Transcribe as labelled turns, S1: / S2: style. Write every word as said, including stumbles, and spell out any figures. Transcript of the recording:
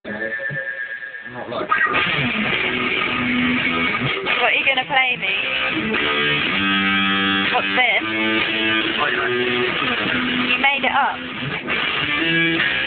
S1: Not like.
S2: What are you going to play me? What's this? You made it up.